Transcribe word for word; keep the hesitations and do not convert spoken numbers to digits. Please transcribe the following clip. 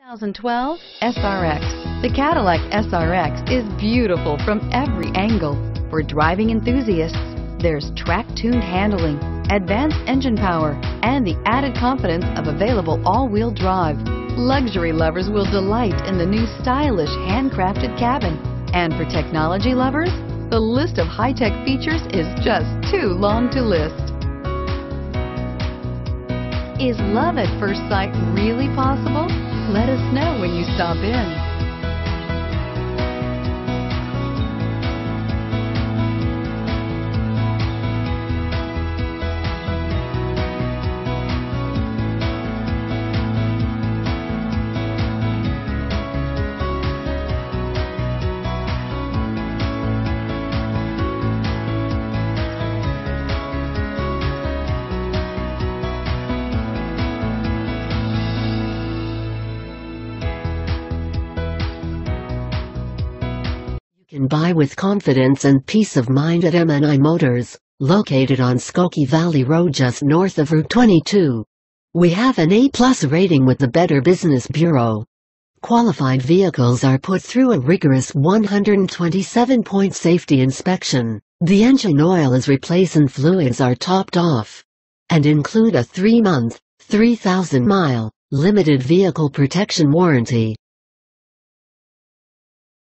twenty twelve S R X. The Cadillac S R X is beautiful from every angle. For driving enthusiasts, there's track-tuned handling, advanced engine power, and the added confidence of available all-wheel drive. Luxury lovers will delight in the new stylish handcrafted cabin. And for technology lovers, the list of high-tech features is just too long to list. Is love at first sight really possible? Let us know when you stop in. Can buy with confidence and peace of mind at M and I Motors, located on Skokie Valley Road just north of Route twenty-two. We have an A plus rating with the Better Business Bureau. Qualified vehicles are put through a rigorous one hundred twenty-seven point safety inspection. The engine oil is replaced and fluids are topped off. And include a three month, three thousand mile, limited vehicle protection warranty.